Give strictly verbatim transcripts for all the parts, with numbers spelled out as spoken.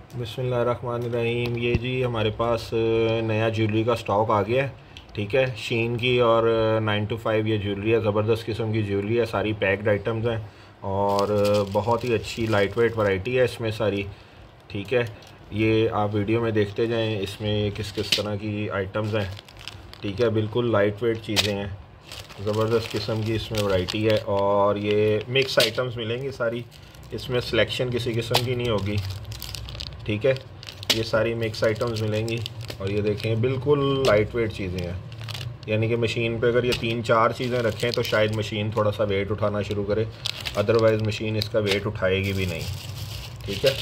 बिस्मिल्लाहिर्रहमानिर्रहीम। ये जी हमारे पास नया ज्वेलरी का स्टॉक आ गया है, ठीक है। शीन की और नाइन टू फाइव ये ज्वेलरी है, ज़बरदस्त किस्म की ज्वेलरी है, सारी पैक्ड आइटम्स हैं और बहुत ही अच्छी लाइट वेट वैरायटी है इसमें सारी, ठीक है। ये आप वीडियो में देखते जाएं, इसमें किस किस तरह की आइटम्स हैं, ठीक है। बिल्कुल लाइट वेट चीज़ें हैं, ज़बरदस्त किस्म की इसमें वैरायटी है और ये मिक्स आइटम्स मिलेंगी सारी, इसमें सिलेक्शन किसी किस्म की नहीं होगी, ठीक है। ये सारी मिक्स आइटम्स मिलेंगी और ये देखें बिल्कुल लाइट वेट चीज़ें हैं, यानी कि मशीन पे अगर ये तीन चार चीज़ें रखें तो शायद मशीन थोड़ा सा वेट उठाना शुरू करे, अदरवाइज़ मशीन इसका वेट उठाएगी भी नहीं, ठीक है।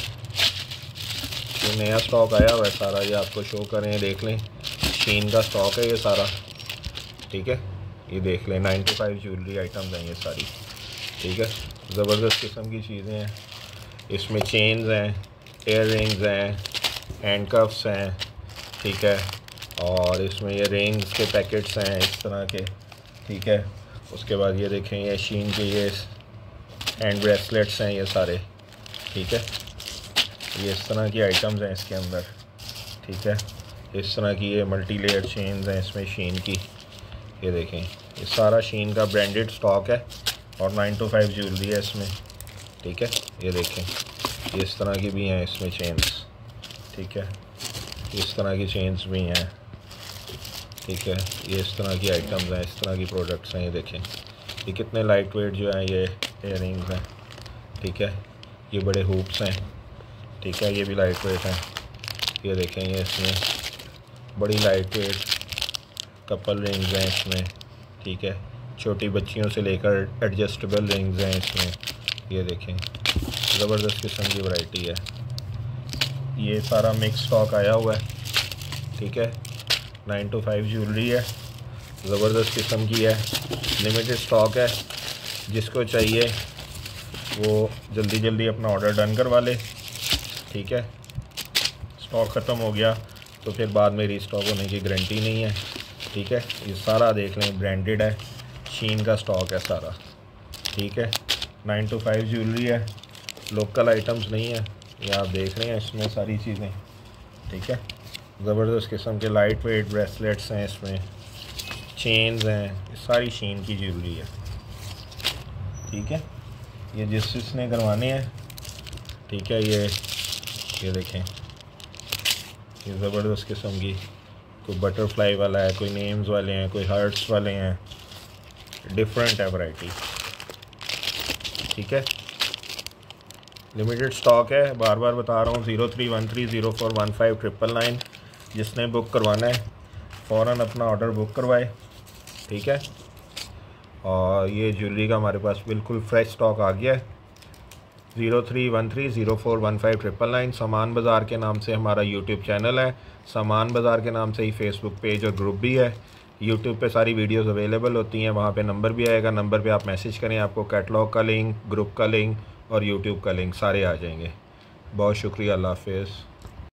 ये नया स्टॉक आया हुआ है सारा, ये आपको शो करें, देख लें। शीन का स्टॉक है ये सारा, ठीक है। ये देख लें, nine to five jewellery items हैं ये सारी, ठीक है। ज़बरदस्त किस्म की चीज़ें हैं, इसमें चेन्स हैं, एयर रिंग्स हैं, हैंड कफ्स हैं, ठीक है। और इसमें ये रिंग्स के पैकेट्स हैं इस तरह के, ठीक है। उसके बाद ये देखें, ये शीन के ये हैंड ब्रेसलेट्स हैं ये सारे, ठीक है। ये इस तरह की आइटम्स हैं इसके अंदर, ठीक है। इस तरह की ये मल्टी लेयर चेन्स हैं इसमें शीन की, ये देखें। ये सारा शीन का ब्रांडेड स्टॉक है और नाइन टू फाइव ज्वेलरी है इसमें, ठीक है। ये देखें, ये इस तरह की भी हैं इसमें चेन्स, ठीक है। इस तरह की चेन्स भी हैं, ठीक है। ये इस तरह की आइटम्स हैं, इस तरह की प्रोडक्ट्स हैं, ये देखें। ये कितने लाइट वेट जो हैं ये इयर रिंग्स हैं, ठीक है। ये बड़े हुप्स हैं, ठीक है, ये भी लाइट वेट हैं। ये देखें, ये इसमें बड़ी लाइट वेट कपल रिंग्स हैं इसमें, ठीक है। छोटी बच्चियों से लेकर एडजस्टेबल रिंग्स हैं इसमें, ये देखें। ज़बरदस्त किस्म की वैरायटी है, ये सारा मिक्स स्टॉक आया हुआ है, ठीक है। नाइन टू फाइव ज्वेलरी है, ज़बरदस्त किस्म की है, लिमिटेड स्टॉक है। जिसको चाहिए वो जल्दी जल्दी अपना ऑर्डर डन करवा ले, ठीक है। स्टॉक ख़त्म हो गया तो फिर बाद में रीस्टॉक होने की गारंटी नहीं है, ठीक है। ये सारा देख लें, ब्रांडेड है, शीन का स्टॉक है सारा, ठीक है। नाइन टू फाइव ज्वेलरी है, लोकल आइटम्स नहीं है, ये आप देख रहे हैं इसमें सारी चीज़ें, ठीक है। ज़बरदस्त किस्म के लाइट वेट ब्रेसलेट्स हैं इसमें, चेन्स हैं, ये सारी शीन की ज्वेलरी है, ठीक है। ये जिस जिसने करवाने हैं, ठीक है। ये ये देखें, ये ज़बरदस्त किस्म की, कोई बटरफ्लाई वाला है, कोई नेम्स वाले हैं, कोई हार्ट्स वाले हैं, डिफरेंट है वैरायटी, ठीक है। लिमिटेड स्टॉक है, बार बार बता रहा हूँ। Zero three one three zero four one five triple nine, जिसने बुक करवाना है फ़ौरन अपना ऑर्डर बुक करवाए, ठीक है। और ये ज्वेलरी का हमारे पास बिल्कुल फ्रेश स्टॉक आ गया है। Zero three one three zero four one five triple nine सामान बाज़ार के नाम से हमारा यूट्यूब चैनल है, सामान बाज़ार के नाम से ही फेसबुक पेज और ग्रुप भी है। यूट्यूब पे सारी वीडियोस अवेलेबल होती हैं, वहाँ पे नंबर भी आएगा, नंबर पे आप मैसेज करें, आपको कैटलॉग का लिंक, ग्रुप का लिंक और यूट्यूब का लिंक सारे आ जाएंगे। बहुत शुक्रिया, अल्लाह हाफ़िज़।